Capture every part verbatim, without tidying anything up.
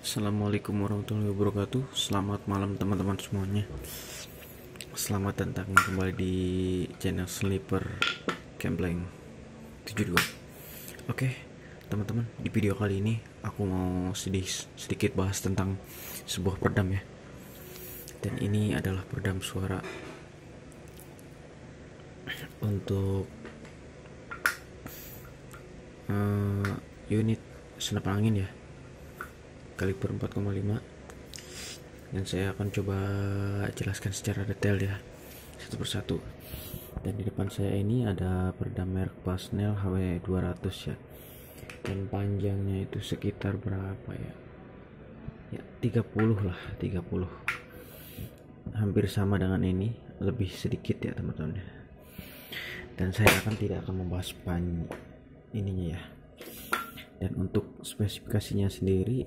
Assalamualaikum warahmatullahi wabarakatuh. Selamat malam teman-teman semuanya. Selamat datang kembali di channel Sleeper Gambling tujuh puluh dua. Oke teman-teman, di video kali ini aku mau sedikit, sedikit bahas tentang sebuah peredam ya. Dan ini adalah peredam suara untuk uh, unit senapan angin ya, kaliber empat koma lima, dan saya akan coba jelaskan secara detail ya, satu persatu. Dan di depan saya ini ada peredam merek Pasnel H W dua ratus ya, dan panjangnya itu sekitar berapa ya, ya tiga puluh lah, tiga puluh, hampir sama dengan ini, lebih sedikit ya teman-teman. Dan saya akan tidak akan membahas pan ininya ya. Dan untuk spesifikasinya sendiri,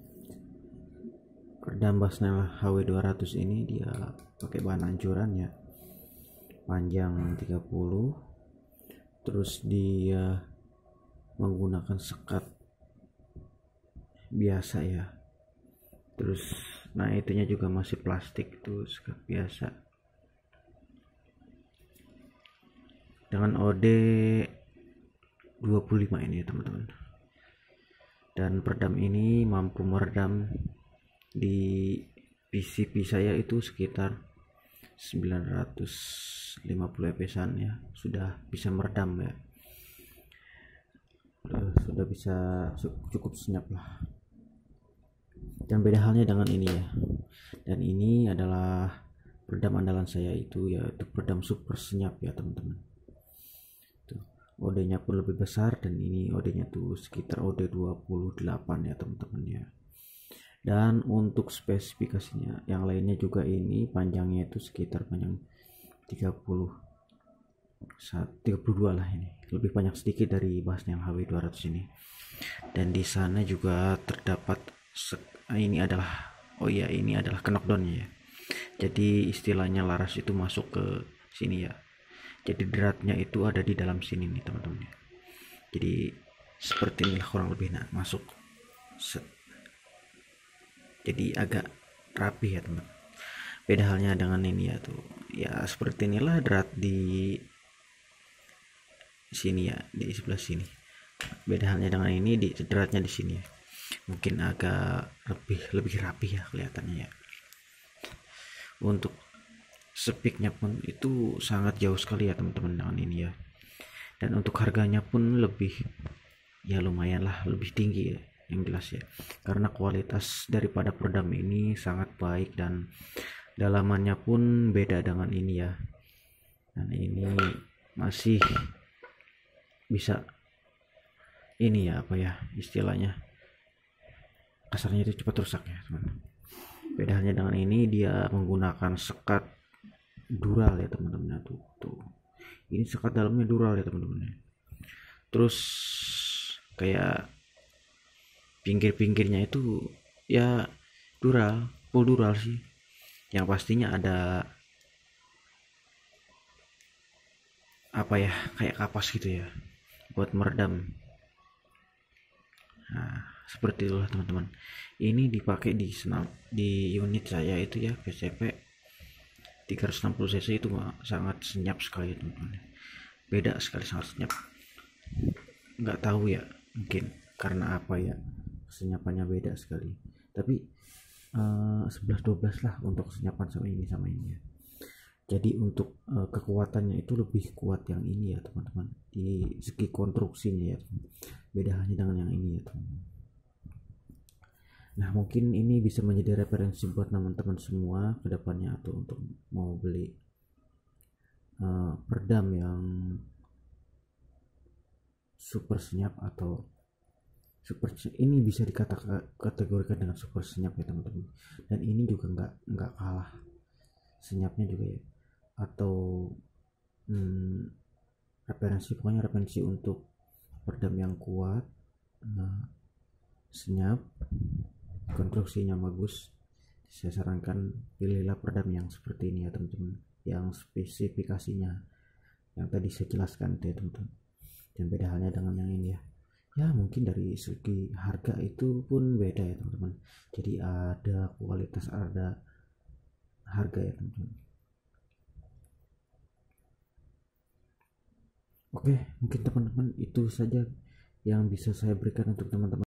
peredam Pasnel H W dua ratus ini dia pakai bahan anjuran ya, panjang tiga puluh, terus dia menggunakan sekat biasa ya, terus nah itunya juga masih plastik, itu sekat biasa dengan O D dua puluh lima ini ya teman-teman. Dan peredam ini mampu meredam di P C P saya itu sekitar sembilan ratus lima puluh fps-an ya, sudah bisa meredam ya, sudah bisa cukup senyap lah. Dan beda halnya dengan ini ya, dan ini adalah peredam andalan saya itu yaitu peredam super senyap ya teman-teman. O D-nya pun lebih besar, dan ini O D-nya tuh sekitar O D dua puluh delapan ya teman-teman ya. Dan untuk spesifikasinya yang lainnya juga, ini panjangnya itu sekitar panjang tiga puluh, tiga puluh dua lah, ini lebih banyak sedikit dari Pasnel H W dua ratus ini. Dan di sana juga terdapat ini adalah oh ya ini adalah knockdown-nya ya. Jadi istilahnya laras itu masuk ke sini ya. Jadi dratnya itu ada di dalam sini nih teman-teman. Jadi seperti inilah kurang lebih, nah masuk set. Jadi agak rapi ya teman. Beda halnya dengan ini ya tuh. Ya seperti inilah drat di sini ya, di sebelah sini. Beda halnya dengan ini, di dratnya di sini ya. Mungkin agak lebih lebih rapi ya kelihatannya ya. Untuk speaknya pun itu sangat jauh sekali ya teman-teman dengan ini ya. Dan untuk harganya pun lebih ya lumayan lah, lebih tinggi ya, yang jelas ya, karena kualitas daripada peredam ini sangat baik dan dalamannya pun beda dengan ini ya. Dan ini masih bisa ini ya, apa ya istilahnya, kasarnya itu cepat rusak ya teman. Beda halnya dengan ini, dia menggunakan sekat dural ya teman-teman. Tuh, tuh ini sekat dalamnya dural ya teman-teman. Terus kayak pinggir-pinggirnya itu ya dural, full dural sih, yang pastinya ada apa ya, kayak kapas gitu ya buat meredam. Nah seperti itulah teman-teman. Ini dipakai di senam di unit saya itu ya, V C P tiga ratus enam puluh cc, itu sangat senyap sekali teman-teman. Beda sekali, sangat senyap. Nggak tahu ya, mungkin karena apa ya, senyapannya beda sekali. Tapi uh, sebelas dua belas lah untuk senyapan sama ini sama ini ya. Jadi untuk uh, kekuatannya itu lebih kuat yang ini ya teman-teman, di segi konstruksinya ya. Beda hanya dengan yang ini ya teman-teman. Nah mungkin ini bisa menjadi referensi buat teman-teman semua ke depannya, atau untuk mau beli uh, peredam yang super senyap atau super ini bisa dikategorikan dengan super senyap ya teman-teman. Dan ini juga nggak nggak kalah senyapnya juga ya, atau hmm, referensi, pokoknya referensi untuk peredam yang kuat, nah, senyap, konstruksinya bagus. Saya sarankan pilihlah peredam yang seperti ini ya teman-teman, yang spesifikasinya yang tadi saya jelaskan ya teman-teman. Dan beda halnya dengan yang ini ya, ya mungkin dari segi harga itu pun beda ya teman-teman. Jadi ada kualitas, ada harga ya teman-teman. Oke, mungkin teman-teman itu saja yang bisa saya berikan untuk teman-teman.